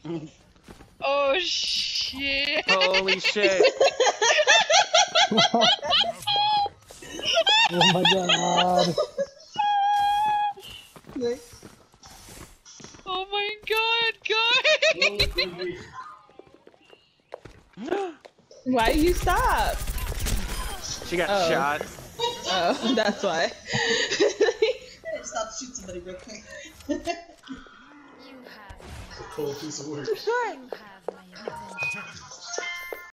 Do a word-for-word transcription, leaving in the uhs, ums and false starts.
Oh shit! Holy shit! Oh my god! Oh my god, guys! Why you stop? She got Oh. shot. Oh, that's why. Stop shooting somebody real quick. You have Cold piece of work. you have my attention.